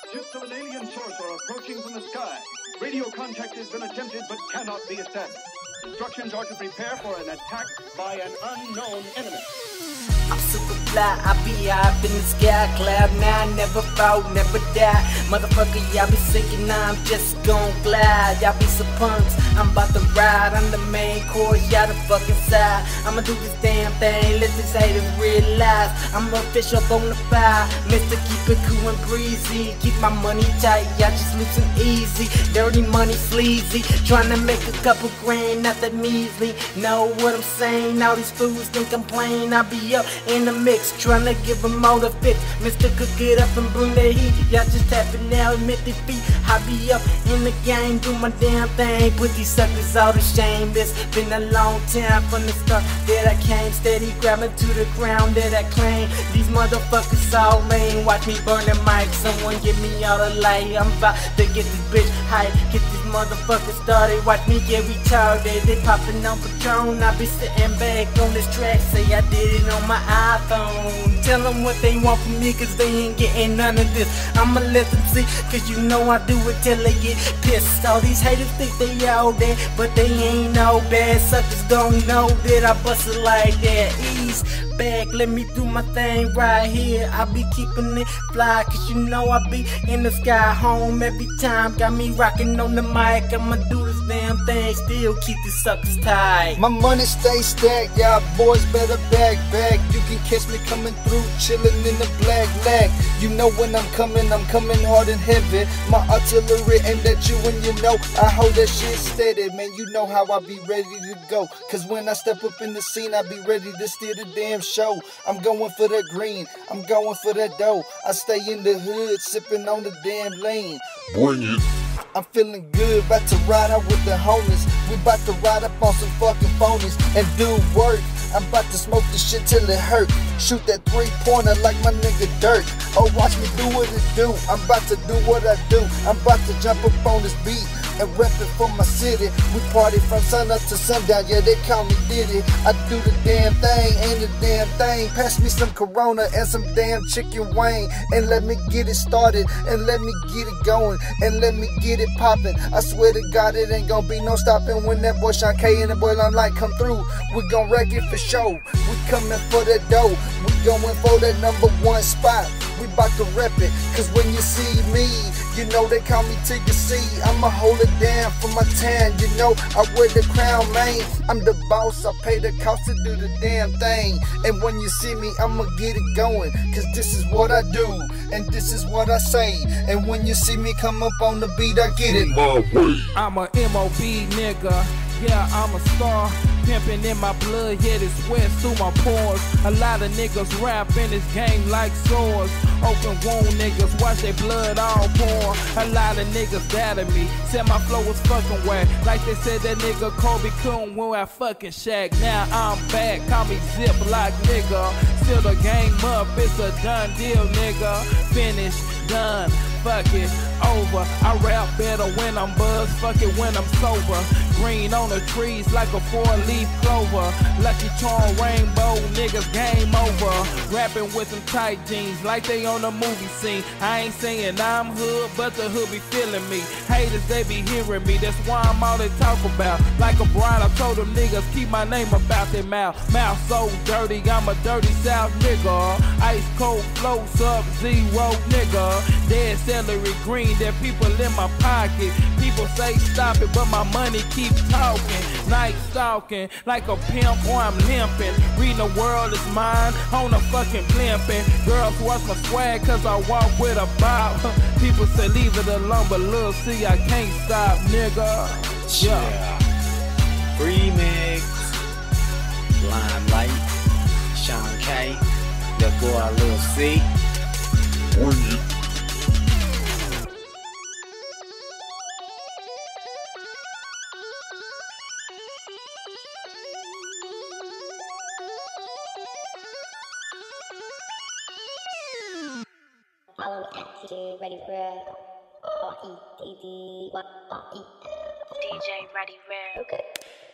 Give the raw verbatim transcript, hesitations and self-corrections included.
Ships of an alien source are approaching from the sky. Radio contact has been attempted but cannot be established. Instructions are to prepare for an attack by an unknown enemy. I'm super fly, I be up in the sky, cloud nine, never fall, never die. Motherfucker, y'all be sinking, now I'm just gon' glide. Y'all be some punks, I'm about to ride. I'm the main course, y'all the fucking side. I'ma do this damn thing, let these haters realize I'm a fish up on the fire, Mister Keep it cool and breezy. Keep my money tight, y'all just losing easy. Dirty money sleazy, trying to make a couple grand, not that measly. Know what I'm saying? All these fools think I'm playing. I be up in the mix, trying to give them all the fix. Mister Cook it up and bring the heat. Y'all just tapping out, admit defeat. I be up in the game, do my damn thing. Put these suckers all to shame. It's been a long time from the start that I came. Steady grabbing to the ground that I claim. These motherfuckers all lame. Watch me burn the mic, someone give me all the light. I'm about to get this bitch hype, get these motherfuckers started. Watch me get retarded. They popping on Patron, I be sitting back on this track. Say I did it on my iPhone. Tell them what they want from me, cause they ain't getting none of this. I'ma let them see, cause you know I do it till they get pissed. All these haters think they all there, but they ain't no bad. Suckers don't know that I bust it like that. Ease back, let me do my thing right here. I be keeping it fly, cause you know I be in the sky home every time. Got me rocking on the mic, I'ma do this damn thing, still keep these suckers tight. My money stay stacked, y'all boys better back back. You can catch me coming through, chillin' in the black lag. You know when I'm coming, I'm coming hard and heavy. My artillery aimed at you and you know I hold that shit steady. Man, you know how I be ready to go, cause when I step up in the scene, I be ready to steal the damn show. I'm going for that green, I'm going for that dough. I stay in the hood, sipping on the damn lane. Bring it. I'm feeling good, about to ride out with the homies. We about to ride up on some fucking phonies and do work. I'm about to smoke this shit till it hurt. Shoot that three-pointer like my nigga Dirk. Oh, watch me do what it do. I'm about to do what I do. I'm about to jump up on this beat and rep it for my city. We party from sun up to sundown, yeah, they call me Diddy. I do the damn thing, ain't the damn thing. Pass me some Corona and some damn chicken wing, and let me get it started, and let me get it going, and let me get it poppin'. I swear to God, it ain't gonna be no stopping when that boy Sean K and the boy Limelight come through. We gon' wreck it for sure. We coming for that dough. We going for that number one spot. We bout to rep it, cause when you see me, you know they call me T C. I'ma hold it down for my town, you know I wear the crown, man. I'm the boss, I pay the cost to do the damn thing. And when you see me, I'ma get it going, cause this is what I do, and this is what I say. And when you see me come up on the beat, I get it. I'm a M O B nigga, yeah, I'm a star. Pimpin' in my blood, yeah, this sweat through my pores. A lot of niggas rap in this game like swords. Open wound niggas, watch their blood all pour. A lot of niggas doubted me, said my flow was fucking whack. Like they said that nigga Kobe couldn't win at fucking Shaq. Now I'm back, call me Ziploc nigga. Still the game up, it's a done deal nigga. Finished, done, fuck it, over. I rap better when I'm buzzed, fuck it when I'm sober. Green on the trees like a four-leaf clover. Lucky Charm rainbow, niggas game over. Rapping with them tight jeans like they on a movie scene. I ain't saying I'm hood, but the hood be feeling me. Haters, they be hearing me, that's why I'm all they talk about. Like a bride, I told them niggas, keep my name about their mouth. Mouth so dirty, I'm a dirty South nigga. Ice cold flow, sub-zero nigga. Dead celery green, there people in my pocket. People say stop it, but my money keep talking. Night stalking, like a pimp or I'm limping. Reading the world is mine, on a fucking blimping. Girls watch my swag cause I walk with a bob. People say leave it alone, but look, see I can't stop, nigga. Yeah. Remix, Limelight, Sean K, that boy Lil C. Bring it. Follow at D J Ready Rare. R E D D Y R E. D J Ready Rare. Okay.